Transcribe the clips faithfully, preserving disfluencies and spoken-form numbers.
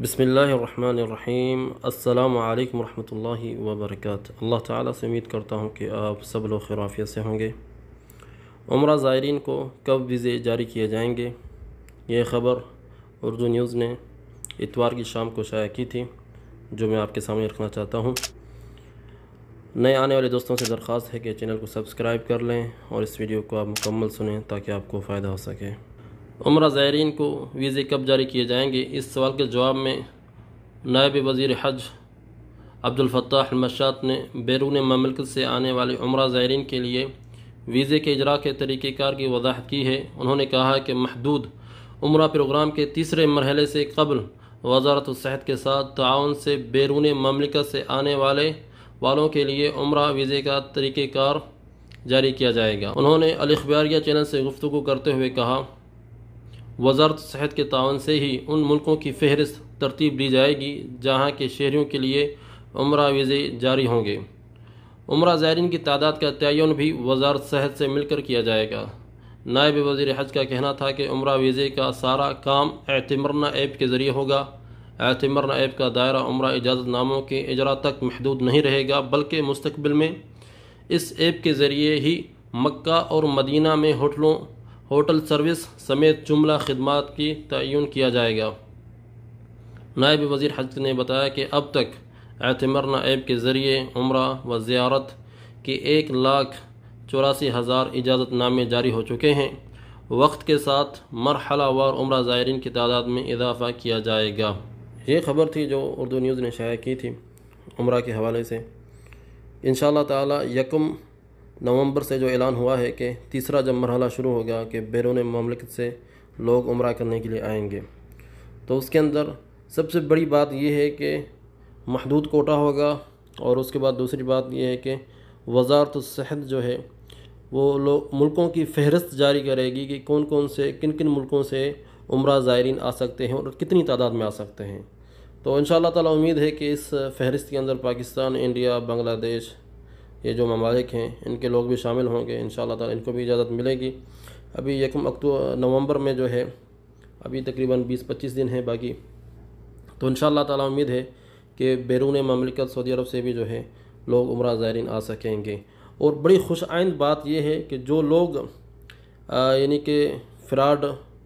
بسم اللہ الرحمن الرحیم۔ السلام علیکم ورحمۃ اللہ وبرکاتہ۔ اللہ تعالیٰ سے امید کرتا ہوں کہ آپ سب لوگ خیر و عافیت سے ہوں گے۔ عمرہ زائرین کو کب ویزے جاری کیے جائیں گے، یہ خبر اردو نیوز نے اتوار کی شام کو شائع کی تھی، جو میں آپ کے سامنے رکھنا چاہتا ہوں۔ نئے آنے والے دوستوں سے درخواست ہے کہ چینل کو سبسکرائب کر لیں اور اس ویڈیو کو آپ مکمل سنیں تاکہ آپ کو فائدہ ہو سکے۔ عمرہ زائرین کو ویزے کب جاری کیے جائیں گے، اس سوال کے جواب میں نائب وزیر حج عبدالفتاح المشات نے بیرون مملکت سے آنے والے عمرہ زائرین کے لیے ویزے کے اجراء کے طریقہ کار کی وضاحت کی ہے۔ انہوں نے کہا کہ محدود عمرہ پروگرام کے تیسرے مرحلے سے قبل وزارت الصحت کے ساتھ تعاون سے بیرون مملکت سے آنے والے والوں کے لیے عمرہ ویزے کا طریقہ کار جاری کیا جائے گا۔ انہوں نے الاخباریہ چینل سے گفتگو کرتے ہوئے کہا، وزارت صحت کے تعاون سے ہی ان ملکوں کی فہرست ترتیب دی جائے گی جہاں کے شہریوں کے لیے عمرہ ویزے جاری ہوں گے۔ عمرہ زائرین کی تعداد کا تعین بھی وزارت صحت سے مل کر کیا جائے گا۔ نائب وزیر حج کا کہنا تھا کہ عمرہ ویزے کا سارا کام اعتمرنا ایپ کے ذریعے ہوگا۔ اعتمرنا ایپ کا دائرہ عمرہ اجازت ناموں کے اجراء تک محدود نہیں رہے گا، بلکہ مستقبل میں اس ایپ کے ذریعے ہی مکہ اور مدینہ میں ہوٹلوں ہوٹل سروس سمیت جملہ خدمات کی تعین کیا جائے گا۔ نائب وزیر حج نے بتایا کہ اب تک اعتمرنا ایپ کے ذریعے عمرہ و زیارت کے ایک لاکھ چوراسی ہزار اجازت نامے جاری ہو چکے ہیں۔ وقت کے ساتھ مرحلہ وار عمرہ زائرین کی تعداد میں اضافہ کیا جائے گا۔ یہ خبر تھی جو اردو نیوز نے شائع کی تھی عمرہ کے حوالے سے۔ انشاءاللہ تعالی یکم نومبر سے جو اعلان ہوا ہے کہ تیسرا جب مرحلہ شروع ہوگا کہ بیرون مملکت سے لوگ عمرہ کرنے کے لیے آئیں گے، تو اس کے اندر سب سے بڑی بات یہ ہے کہ محدود کوٹا ہوگا، اور اس کے بعد دوسری بات یہ ہے کہ وزارت الصحت جو ہے وہ لوگ ملکوں کی فہرست جاری کرے گی کہ کون کون سے کن کن ملکوں سے عمرہ زائرین آ سکتے ہیں اور کتنی تعداد میں آ سکتے ہیں۔ تو انشاءاللہ تعالی امید ہے کہ اس فہرست کے اندر پاکستان، انڈیا، بنگلہ دیش، یہ جو ممالک ہیں ان کے لوگ بھی شامل ہوں گے۔ انشاءاللہ تعالی ان کو بھی اجازت ملے گی۔ ابھی یکم اکتوبر نومبر میں جو ہے ابھی تقریباً بیس پچیس دن ہے باقی، تو انشاءاللہ تعالی امید ہے کہ بیرون مملکت سعودی عرب سے بھی جو ہے لوگ عمرہ زائرین آ سکیں گے۔ اور بڑی خوش آئند بات یہ ہے کہ جو لوگ یعنی کہ فراڈ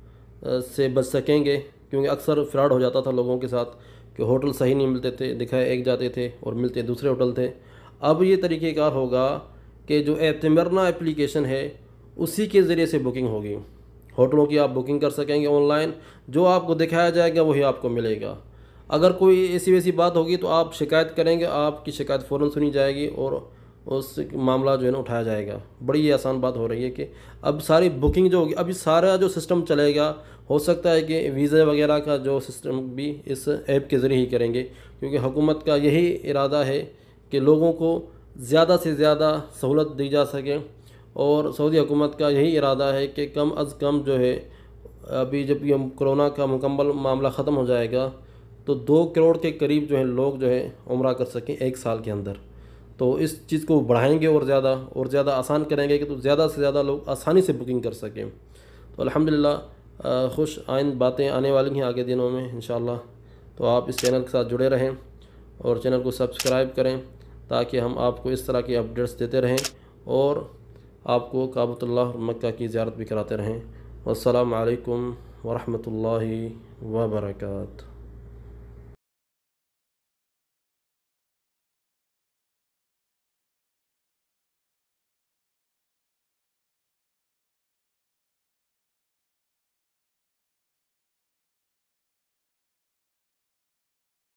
سے بچ سکیں گے، کیونکہ اکثر فراڈ ہو جاتا تھا لوگوں کے ساتھ کہ ہوٹل صحیح نہیں ملتے تھے، دکھائے ایک جاتے تھے اور ملتے دوسرے ہوٹل تھے۔ اب یہ طریقہ کار ہوگا کہ جو اعتمرنا اپلیکیشن ہے اسی کے ذریعے سے بکنگ ہوگی، ہوٹلوں کی آپ بکنگ کر سکیں گے آن لائن، جو آپ کو دکھایا جائے گا وہی آپ کو ملے گا۔ اگر کوئی ایسی ویسی بات ہوگی تو آپ شکایت کریں گے، آپ کی شکایت فوراً سنی جائے گی اور اس معاملہ جو ہے نا اٹھایا جائے گا۔ بڑی یہ آسان بات ہو رہی ہے کہ اب ساری بکنگ جو ہوگی، ابھی سارا جو سسٹم چلے گا، ہو سکتا ہے کہ ویزے وغیرہ کا جو سسٹم بھی اس ایپ کے ذریعے ہی کریں گے، کیونکہ حکومت کا یہی ارادہ ہے کہ لوگوں کو زیادہ سے زیادہ سہولت دی جا سکے، اور سعودی حکومت کا یہی ارادہ ہے کہ کم از کم جو ہے ابھی جب یہ کرونا کا مکمل معاملہ ختم ہو جائے گا تو دو کروڑ کے قریب جو ہے لوگ جو ہے عمرہ کر سکیں ایک سال کے اندر۔ تو اس چیز کو بڑھائیں گے اور زیادہ اور زیادہ آسان کریں گے کہ تو زیادہ سے زیادہ لوگ آسانی سے بکنگ کر سکیں۔ تو الحمدللہ خوش آئند باتیں آنے والی ہیں آگے دنوں میں انشاءاللہ۔ تو آپ اس چینل کے ساتھ جڑے رہیں اور چینل کو سبسکرائب کریں تاکہ ہم آپ کو اس طرح کی اپڈیٹس دیتے رہیں اور آپ کو کعبۃ اللہ اور مکہ کی زیارت بھی کراتے رہیں۔ والسلام علیکم ورحمۃ اللہ وبرکاتہ۔